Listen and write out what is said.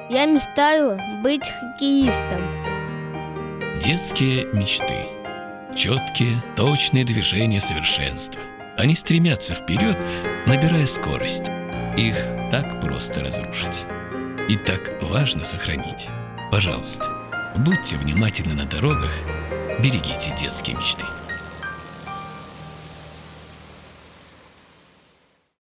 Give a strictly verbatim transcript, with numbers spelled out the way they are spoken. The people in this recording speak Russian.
Я мечтаю быть хоккеистом. Детские мечты. Четкие, точные движения совершенства. Они стремятся вперед, набирая скорость. Их так просто разрушить. И так важно сохранить. Пожалуйста, будьте внимательны на дорогах, берегите детские мечты.